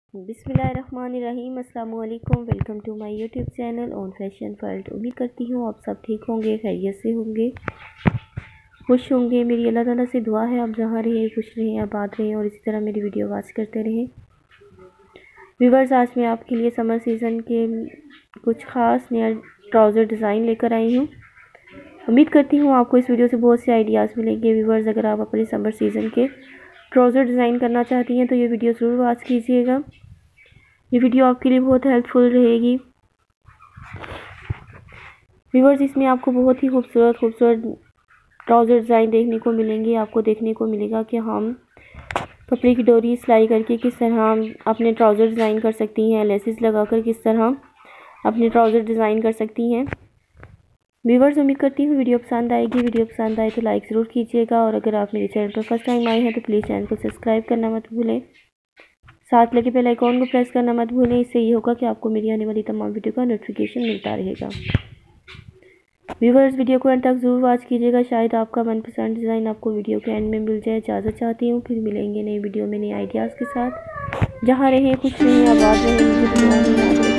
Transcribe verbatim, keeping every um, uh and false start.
बिस्मिल्लाहिर्रहमानिर्रहीम। अस्सलाम वालेकुम। Welcome to my YouTube channel on fashion world. उम्मीद करती हूँ आप सब ठीक होंगे, खैरियत से होंगे, खुश होंगे। मेरी अल्लाह ताला से दुआ है आप जहाँ रहें खुश रहें, आबाद रहें और इसी तरह मेरी वीडियो वॉच करते रहें। व्यूवर्स, आज मैं आपके लिए समर सीज़न के कुछ ख़ास नया ट्राउज़र डिज़ाइन लेकर आई हूँ। उम्मीद करती हूँ आपको इस वीडियो से बहुत से आइडियाज़ मिलेंगे। व्यूवर्स, अगर आप अपने समर सीज़न के ट्राउज़र डिज़ाइन करना चाहती हैं तो ये वीडियो ज़रूर वॉच कीजिएगा। ये वीडियो आपके लिए बहुत हेल्पफुल रहेगी। व्यूवर्स, इसमें आपको बहुत ही खूबसूरत खूबसूरत ट्राउज़र डिज़ाइन देखने को मिलेंगे। आपको देखने को मिलेगा कि हम कपड़े की डोरी सिलाई करके किस तरह हम अपने ट्राउज़र डिज़ाइन कर सकती हैं, लेसेस लगाकर किस तरह अपने ट्राउज़र डिज़ाइन कर सकती हैं। व्यूवर्स, उम्मीद करती हूँ वीडियो पसंद आएगी। वीडियो पसंद आए तो लाइक ज़रूर कीजिएगा और अगर आप मेरे चैनल पर फर्स्ट टाइम आए हैं तो प्लीज़ चैनल को सब्सक्राइब करना मत भूलें। साथ लगे बेल आइकॉन को प्रेस करना मत भूलें। इससे ये होगा कि आपको मेरी आने वाली तमाम वीडियो का नोटिफिकेशन मिलता रहेगा। व्यूवर्स, वीडियो को एंड तक ज़रूर वॉच कीजिएगा, शायद आपका मनपसंद डिज़ाइन आपको वीडियो के एंड में मिल जाए। इजाज़त चाहती हूँ, फिर मिलेंगे नई वीडियो में नई आइडियाज़ के साथ। जहाँ रहें खुश रहें, आबाद रहें।